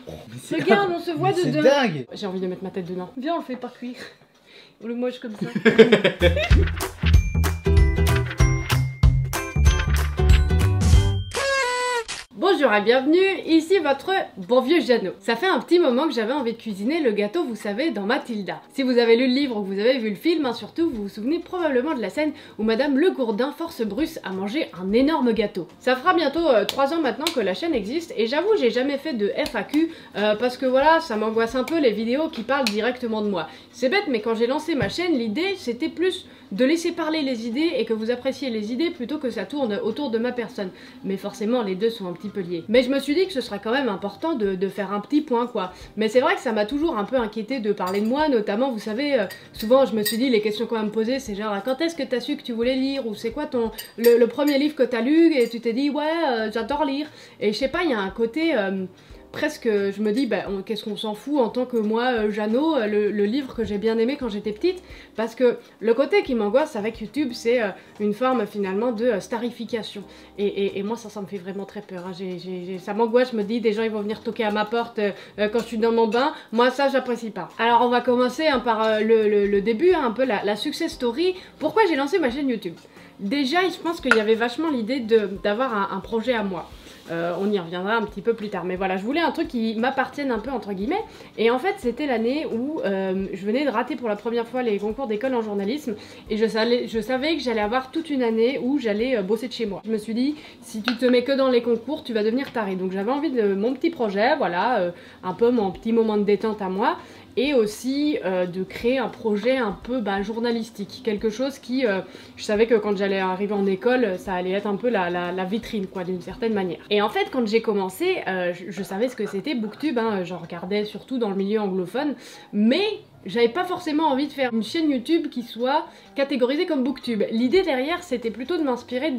Regarde, on se voit c'est dedans. dingue. J'ai envie de mettre ma tête dedans. Viens, on le fait pas cuire. On le moche comme ça. Bonjour et bienvenue, ici votre bon vieux Jeannot. Ça fait un petit moment que j'avais envie de cuisiner le gâteau, vous savez, dans Mathilda. Si vous avez lu le livre ou que vous avez vu le film, surtout, vous vous souvenez probablement de la scène où Madame Le Gourdin force Bruce à manger un énorme gâteau. Ça fera bientôt 3 ans maintenant que la chaîne existe et j'avoue j'ai jamais fait de FAQ parce que voilà, ça m'angoisse un peu les vidéos qui parlent directement de moi. C'est bête mais quand j'ai lancé ma chaîne, l'idée c'était plus de laisser parler les idées et que vous appréciez les idées plutôt que ça tourne autour de ma personne. Mais forcément les deux sont un petit peu liés. Mais je me suis dit que ce serait quand même important de faire un petit point quoi. Mais c'est vrai que ça m'a toujours un peu inquiété de parler de moi, notamment vous savez, souvent je me suis dit les questions qu'on va me poser c'est genre quand est-ce que t'as su que tu voulais lire, ou c'est quoi le premier livre que t'as lu et tu t'es dit ouais j'adore lire. Et je sais pas, il y a un côté... presque, je me dis, bah, qu'est-ce qu'on s'en fout en tant que moi, Jeannot, le livre que j'ai bien aimé quand j'étais petite, parce que le côté qui m'angoisse avec YouTube, c'est une forme finalement de starification. Et moi, ça me fait vraiment très peur. Hein. Ça m'angoisse, je me dis, des gens ils vont venir toquer à ma porte quand je suis dans mon bain. Moi, ça, j'apprécie pas. Alors, on va commencer hein, par le début, hein, un peu la success story. Pourquoi j'ai lancé ma chaîne YouTube? Déjà, je pense qu'il y avait vachement l'idée d'avoir un projet à moi. On y reviendra un petit peu plus tard, mais voilà, je voulais un truc qui m'appartienne un peu entre guillemets, et en fait c'était l'année où je venais de rater pour la première fois les concours d'école en journalisme, et je savais que j'allais avoir toute une année où j'allais bosser de chez moi. Je me suis dit, si tu te mets que dans les concours, tu vas devenir taré, donc j'avais envie de mon petit projet, voilà, un peu mon petit moment de détente à moi, et aussi de créer un projet un peu journalistique, quelque chose qui, je savais que quand j'allais arriver en école, ça allait être un peu la vitrine quoi, d'une certaine manière. Et en fait quand j'ai commencé, je savais ce que c'était Booktube, hein, j'en regardais surtout dans le milieu anglophone, mais j'avais pas forcément envie de faire une chaîne YouTube qui soit catégorisée comme Booktube. L'idée derrière c'était plutôt de m'inspirer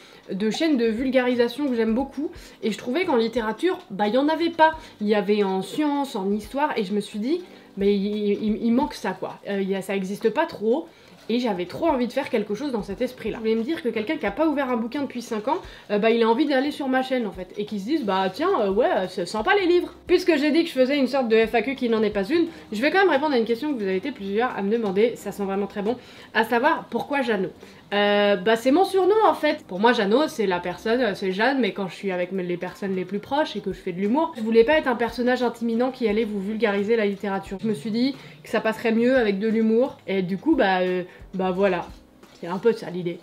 de chaînes de vulgarisation que j'aime beaucoup, et je trouvais qu'en littérature, il y en avait pas. Il y avait en sciences, en histoire, et je me suis dit, mais il manque ça quoi, ça existe pas trop. Et j'avais trop envie de faire quelque chose dans cet esprit-là. Je voulais me dire que quelqu'un qui a pas ouvert un bouquin depuis 5 ans, il a envie d'aller sur ma chaîne en fait. Et qui se dise, tiens, ouais, c'est sympa les livres. Puisque j'ai dit que je faisais une sorte de FAQ qui n'en est pas une, je vais quand même répondre à une question que vous avez été plusieurs à me demander, ça sent vraiment très bon, à savoir, pourquoi Jeannot? C'est mon surnom en fait. Pour moi Jeannot c'est la personne, c'est Jeanne, mais quand je suis avec les personnes les plus proches et que je fais de l'humour, je voulais pas être un personnage intimidant qui allait vous vulgariser la littérature. Je me suis dit que ça passerait mieux avec de l'humour, et du coup voilà, c'est un peu ça l'idée.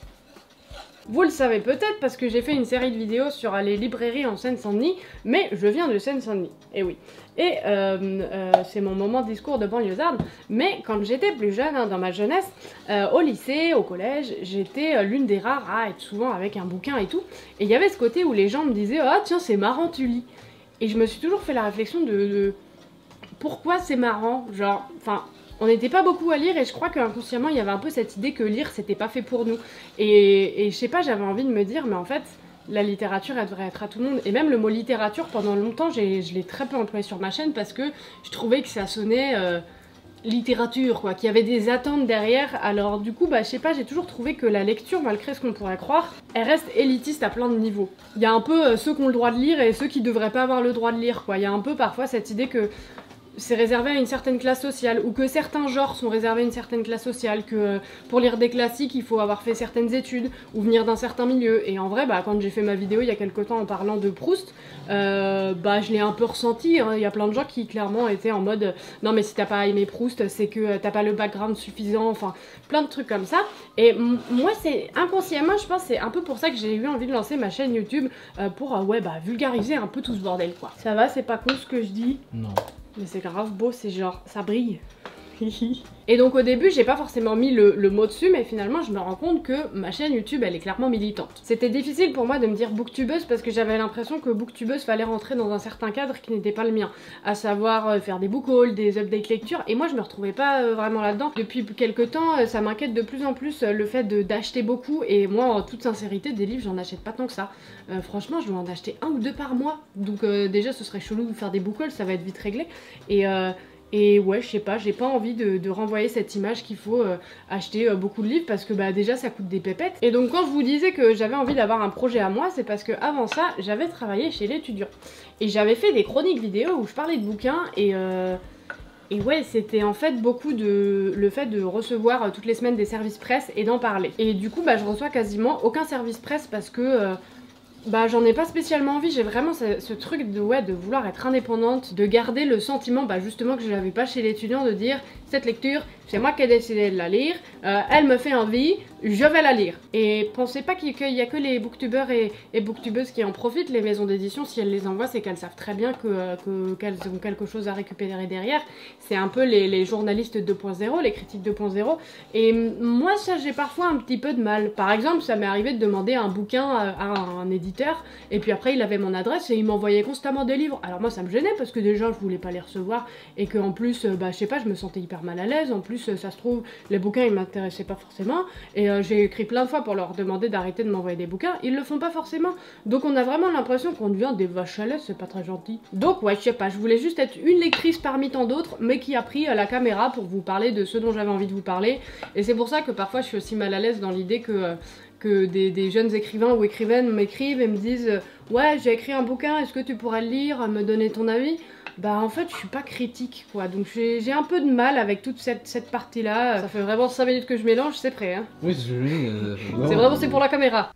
Vous le savez peut-être parce que j'ai fait une série de vidéos sur les librairies en Seine-Saint-Denis, mais je viens de Seine-Saint-Denis, et oui. Et c'est mon moment de discours de banlieusarde, mais quand j'étais plus jeune, hein, dans ma jeunesse, au lycée, au collège, j'étais l'une des rares à être souvent avec un bouquin et tout, et il y avait ce côté où les gens me disaient « Ah tiens, c'est marrant, tu lis ». Et je me suis toujours fait la réflexion de pourquoi c'est marrant, genre, enfin... On n'était pas beaucoup à lire et je crois qu'inconsciemment il y avait un peu cette idée que lire c'était pas fait pour nous. Et je sais pas, j'avais envie de me dire mais en fait la littérature elle devrait être à tout le monde. Et même le mot littérature pendant longtemps je l'ai très peu employé sur ma chaîne parce que je trouvais que ça sonnait littérature quoi, qu'il y avait des attentes derrière. Alors du coup je sais pas, j'ai toujours trouvé que la lecture, malgré ce qu'on pourrait croire, elle reste élitiste à plein de niveaux. Il y a un peu ceux qui ont le droit de lire et ceux qui devraient pas avoir le droit de lire quoi. Il y a un peu parfois cette idée que c'est réservé à une certaine classe sociale, ou que certains genres sont réservés à une certaine classe sociale, que pour lire des classiques il faut avoir fait certaines études, ou venir d'un certain milieu. Et en vrai, quand j'ai fait ma vidéo il y a quelques temps en parlant de Proust, je l'ai un peu ressenti, hein. Il y a plein de gens qui clairement étaient en mode non mais si t'as pas aimé Proust, c'est que t'as pas le background suffisant, enfin plein de trucs comme ça. Et moi c'est inconsciemment, je pense c'est un peu pour ça que j'ai eu envie de lancer ma chaîne YouTube, pour vulgariser un peu tout ce bordel quoi. Ça va, c'est pas con ce que je dis? Non. Mais c'est grave beau, c'est genre, ça brille. Et donc au début j'ai pas forcément mis le mot dessus, mais finalement je me rends compte que ma chaîne YouTube elle est clairement militante. C'était difficile pour moi de me dire booktubeuse parce que j'avais l'impression que booktubeuse fallait rentrer dans un certain cadre qui n'était pas le mien, à savoir faire des book hauls, des updates lecture, et moi je me retrouvais pas vraiment là-dedans. Depuis quelques temps ça m'inquiète de plus en plus le fait d'acheter beaucoup, et moi en toute sincérité des livres j'en achète pas tant que ça. Franchement je dois en acheter 1 ou 2 par mois, donc déjà ce serait chelou de faire des book hauls, ça va être vite réglé. Et ouais, je sais pas, j'ai pas envie de renvoyer cette image qu'il faut acheter beaucoup de livres parce que bah déjà ça coûte des pépettes. Et donc quand je vous disais que j'avais envie d'avoir un projet à moi, c'est parce que avant ça, j'avais travaillé chez l'étudiant. Et j'avais fait des chroniques vidéo où je parlais de bouquins et ouais, c'était en fait beaucoup le fait de recevoir toutes les semaines des services presse et d'en parler. Et du coup, bah je reçois quasiment aucun service presse parce que bah j'en ai pas spécialement envie, j'ai vraiment ce truc de vouloir être indépendante, de garder le sentiment bah justement que je n'avais pas chez l'étudiant, de dire cette lecture, c'est moi qui ai décidé de la lire, elle me fait envie, je vais la lire. Et pensez pas qu'il y a que les booktubeurs et booktubeuses qui en profitent, les maisons d'édition, si elles les envoient, c'est qu'elles savent très bien qu'elles ont quelque chose à récupérer derrière. C'est un peu les journalistes 2.0, les critiques 2.0. Et moi ça j'ai parfois un petit peu de mal. Par exemple, ça m'est arrivé de demander un bouquin à un éditeur, et puis après il avait mon adresse et il m'envoyait constamment des livres. Alors moi ça me gênait parce que déjà je voulais pas les recevoir, et que en plus, bah je sais pas, je me sentais hyper mal à l'aise. En plus ça se trouve, les bouquins ils m'intéressaient pas forcément, et j'ai écrit plein de fois pour leur demander d'arrêter de m'envoyer des bouquins, ils le font pas forcément. Donc on a vraiment l'impression qu'on devient des vaches à lait, c'est pas très gentil. Donc ouais, je sais pas, je voulais juste être une lectrice parmi tant d'autres, mais qui a pris la caméra pour vous parler de ce dont j'avais envie de vous parler. Et c'est pour ça que parfois je suis aussi mal à l'aise dans l'idée que des jeunes écrivains ou écrivaines m'écrivent et me disent ouais, j'ai écrit un bouquin, est-ce que tu pourrais le lire, me donner ton avis? Bah en fait je suis pas critique quoi, donc j'ai un peu de mal avec toute cette partie là. Ça fait vraiment 5 minutes que je mélange, c'est prêt hein. Oui, c'est joli. C'est vraiment, c'est pour la caméra.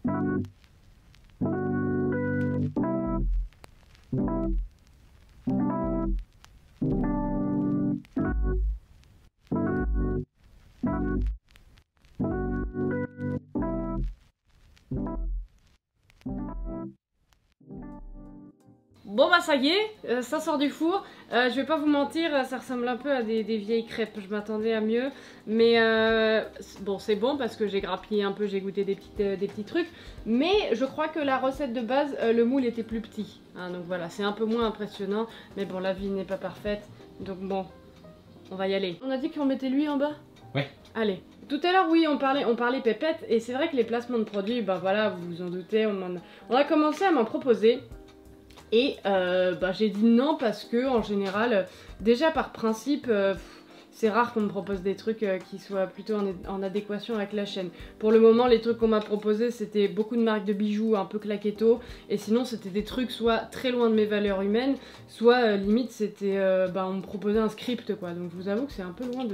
Bon bah ça y est, ça sort du four. Je vais pas vous mentir, ça ressemble un peu à des vieilles crêpes, je m'attendais à mieux. Mais bon, c'est bon parce que j'ai grappillé un peu, j'ai goûté des petits trucs. Mais je crois que la recette de base, le moule était plus petit. Hein, donc voilà, c'est un peu moins impressionnant. Mais bon, la vie n'est pas parfaite. Donc bon, on va y aller. On a dit qu'on mettait l'huile en bas? Ouais. Allez. Tout à l'heure, oui, on parlait pépettes. Et c'est vrai que les placements de produits, bah voilà, vous vous en doutez, on a commencé à m'en proposer. Et bah, j'ai dit non parce que en général, déjà par principe, c'est rare qu'on me propose des trucs qui soient plutôt en adéquation avec la chaîne. Pour le moment, les trucs qu'on m'a proposés, c'était beaucoup de marques de bijoux un peu claquetto, et sinon c'était des trucs soit très loin de mes valeurs humaines, soit limite c'était, bah, on me proposait un script quoi. Donc je vous avoue que c'est un peu loin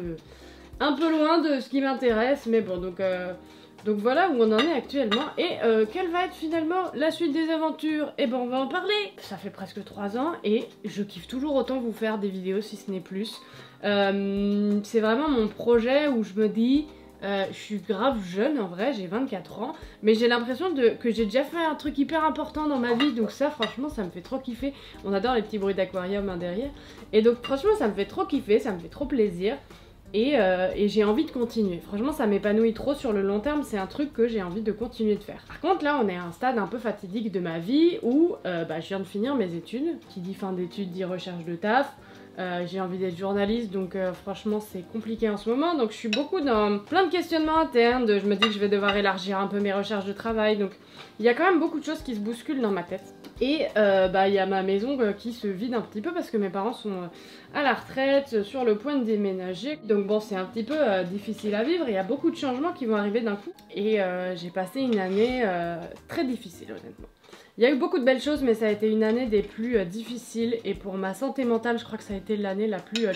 de ce qui m'intéresse, mais bon donc voilà où on en est actuellement. Et quelle va être finalement la suite des aventures? Et ben on va en parler. Ça fait presque 3 ans et je kiffe toujours autant vous faire des vidéos si ce n'est plus. C'est vraiment mon projet où je me dis, je suis grave jeune en vrai, j'ai 24 ans, mais j'ai l'impression que j'ai déjà fait un truc hyper important dans ma vie, donc ça franchement ça me fait trop kiffer. On adore les petits bruits d'aquarium hein, derrière. Et donc franchement ça me fait trop kiffer, ça me fait trop plaisir. Et j'ai envie de continuer. Franchement, ça m'épanouit trop sur le long terme, c'est un truc que j'ai envie de continuer de faire. Par contre, là, on est à un stade un peu fatidique de ma vie où bah, je viens de finir mes études. Qui dit fin d'études dit recherche de taf. J'ai envie d'être journaliste, donc franchement, c'est compliqué en ce moment. Donc, je suis beaucoup dans plein de questionnements internes. Je me dis que je vais devoir élargir un peu mes recherches de travail. Donc, il y a quand même beaucoup de choses qui se bousculent dans ma tête. Et bah, il y a ma maison qui se vide un petit peu parce que mes parents sont à la retraite, sur le point de déménager. Donc bon, c'est un petit peu difficile à vivre, il y a beaucoup de changements qui vont arriver d'un coup. Et j'ai passé une année très difficile honnêtement. Il y a eu beaucoup de belles choses, mais ça a été une année des plus difficiles. Et pour ma santé mentale, je crois que ça a été l'année la plus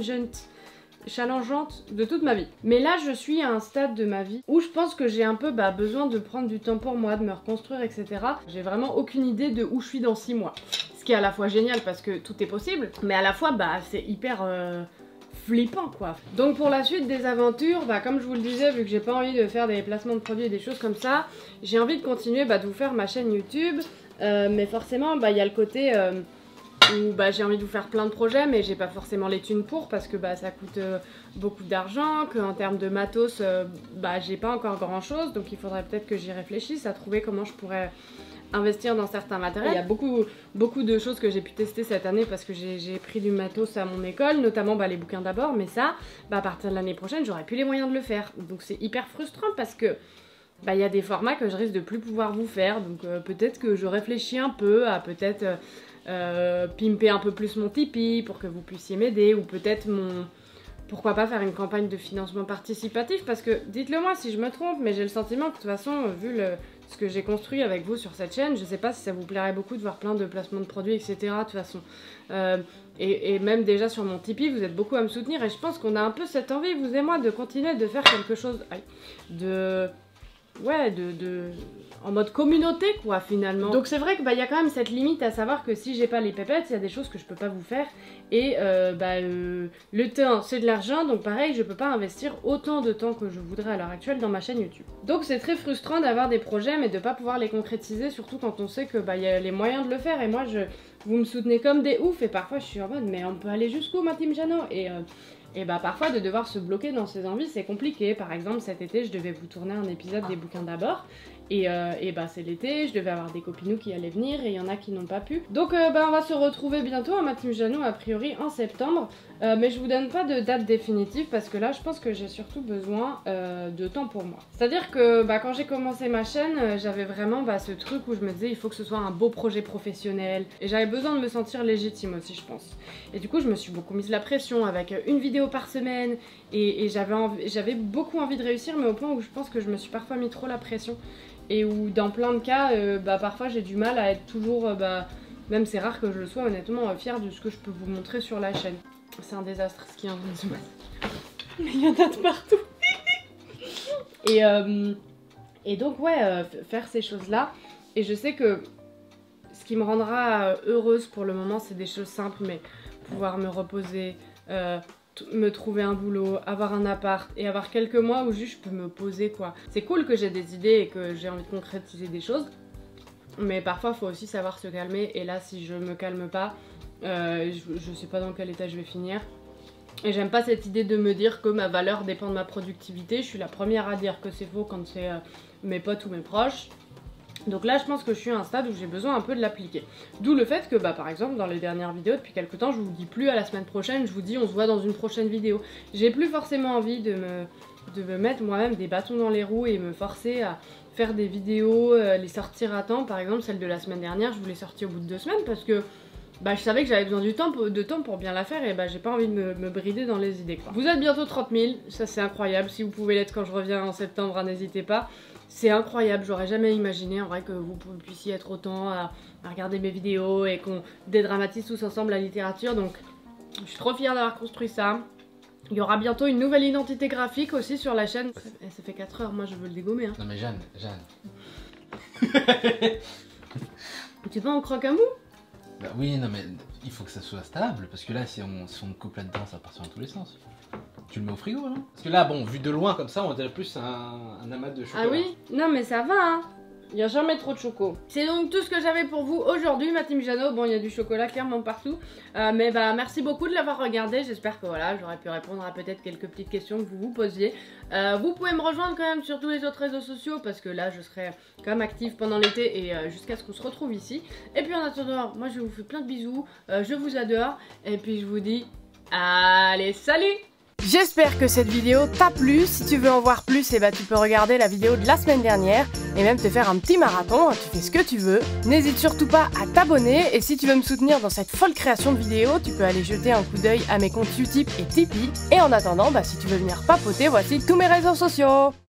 challengeante de toute ma vie. Mais là je suis à un stade de ma vie où je pense que j'ai un peu besoin de prendre du temps pour moi, de me reconstruire, etc. J'ai vraiment aucune idée de où je suis dans 6 mois. Ce qui est à la fois génial parce que tout est possible, mais à la fois c'est hyper flippant quoi. Donc pour la suite des aventures, comme je vous le disais, vu que j'ai pas envie de faire des placements de produits et des choses comme ça, j'ai envie de continuer de vous faire ma chaîne YouTube, mais forcément il y a le côté où j'ai envie de vous faire plein de projets, mais j'ai pas forcément les thunes pour parce que ça coûte beaucoup d'argent, qu'en termes de matos j'ai pas encore grand chose, donc il faudrait peut-être que j'y réfléchisse à trouver comment je pourrais investir dans certains matériels. Il y a beaucoup de choses que j'ai pu tester cette année parce que j'ai pris du matos à mon école, notamment les bouquins d'abord, mais ça, à partir de l'année prochaine, j'aurai plus les moyens de le faire. Donc c'est hyper frustrant parce que il y a des formats que je risque de plus pouvoir vous faire, donc peut-être que je réfléchis un peu à peut-être pimper un peu plus mon Tipeee pour que vous puissiez m'aider, ou peut-être pourquoi pas faire une campagne de financement participatif, parce que dites-le moi si je me trompe, mais j'ai le sentiment que de toute façon, vu ce que j'ai construit avec vous sur cette chaîne, je sais pas si ça vous plairait beaucoup de voir plein de placements de produits, etc. de toute façon. Et même déjà sur mon Tipeee, vous êtes beaucoup à me soutenir, et je pense qu'on a un peu cette envie, vous et moi, de continuer de faire quelque chose en mode communauté quoi finalement. Donc c'est vrai que y a quand même cette limite à savoir que si j'ai pas les pépettes, il y a des choses que je peux pas vous faire, et le temps c'est de l'argent, donc pareil je peux pas investir autant de temps que je voudrais à l'heure actuelle dans ma chaîne YouTube. Donc c'est très frustrant d'avoir des projets mais de pas pouvoir les concrétiser, surtout quand on sait que il y a les moyens de le faire, et moi vous me soutenez comme des oufs, et parfois je suis en mode mais on peut aller jusqu'où ma team Jeannot, et parfois de devoir se bloquer dans ses envies c'est compliqué. Par exemple cet été je devais vous tourner un épisode des bouquins d'abord, et c'est l'été, je devais avoir des copinous qui allaient venir et il y en a qui n'ont pas pu. Donc on va se retrouver bientôt à ma team Jeannot, a priori en septembre, mais je vous donne pas de date définitive parce que là je pense que j'ai surtout besoin de temps pour moi. C'est à dire que quand j'ai commencé ma chaîne, j'avais vraiment ce truc où je me disais il faut que ce soit un beau projet professionnel, et j'avais besoin de me sentir légitime aussi je pense. Et du coup je me suis beaucoup mise la pression avec une vidéo par semaine, et j'avais beaucoup envie de réussir, mais au point où je pense que je me suis parfois mis trop la pression, et où dans plein de cas parfois j'ai du mal à être toujours même c'est rare que je le sois honnêtement fière de ce que je peux vous montrer sur la chaîne. C'est un désastre ce qui est en train de se passer. Mais il y en a de partout. Et donc faire ces choses là, et je sais que ce qui me rendra heureuse pour le moment c'est des choses simples, mais pouvoir me reposer, me trouver un boulot, avoir un appart et avoir quelques mois où juste je peux me poser quoi. C'est cool que j'ai des idées et que j'ai envie de concrétiser des choses, mais parfois il faut aussi savoir se calmer, et là si je me calme pas, je sais pas dans quel état je vais finir. Et j'aime pas cette idée de me dire que ma valeur dépend de ma productivité. Je suis la première à dire que c'est faux quand c'est mes potes ou mes proches. Donc là je pense que je suis à un stade où j'ai besoin un peu de l'appliquer. D'où le fait que par exemple dans les dernières vidéos depuis quelques temps je vous dis plus à la semaine prochaine, je vous dis on se voit dans une prochaine vidéo. J'ai plus forcément envie de me mettre moi-même des bâtons dans les roues et me forcer à faire des vidéos, les sortir à temps. Par exemple celle de la semaine dernière je vous l'ai sortie au bout de 2 semaines parce que je savais que j'avais besoin de temps pour bien la faire, et j'ai pas envie de me brider dans les idées quoi. Vous êtes bientôt 30 000, ça c'est incroyable. Si vous pouvez l'être quand je reviens en septembre, n'hésitez pas. C'est incroyable, j'aurais jamais imaginé en vrai que vous puissiez être autant à regarder mes vidéos et qu'on dédramatise tous ensemble la littérature, donc je suis trop fière d'avoir construit ça. Il y aura bientôt une nouvelle identité graphique aussi sur la chaîne. Ça fait 4 heures, moi je veux le dégommer. Non mais Jeanne. Tu pas en croque à mou? Bah oui, non mais il faut que ça soit stable, parce que là si on coupe là-dedans ça part dans tous les sens. Tu le mets au frigo non? Parce que là bon, vu de loin comme ça on dirait plus un amas de chocolat. Ah oui? Non mais ça va hein. Il n'y a jamais trop de choco. C'est donc tout ce que j'avais pour vous aujourd'hui, ma team Jeannot. Bon, il y a du chocolat clairement partout. Mais merci beaucoup de l'avoir regardé. J'espère que voilà, j'aurais pu répondre à peut-être quelques petites questions que vous vous posiez. Vous pouvez me rejoindre quand même sur tous les autres réseaux sociaux, parce que là, je serai quand même active pendant l'été et jusqu'à ce qu'on se retrouve ici. Et puis en attendant, moi je vous fais plein de bisous. Je vous adore. Et puis je vous dis, allez, salut! J'espère que cette vidéo t'a plu. Si tu veux en voir plus, tu peux regarder la vidéo de la semaine dernière et même te faire un petit marathon, tu fais ce que tu veux. N'hésite surtout pas à t'abonner, et si tu veux me soutenir dans cette folle création de vidéos, tu peux aller jeter un coup d'œil à mes comptes Utip et Tipeee. Et en attendant, si tu veux venir papoter, voici tous mes réseaux sociaux.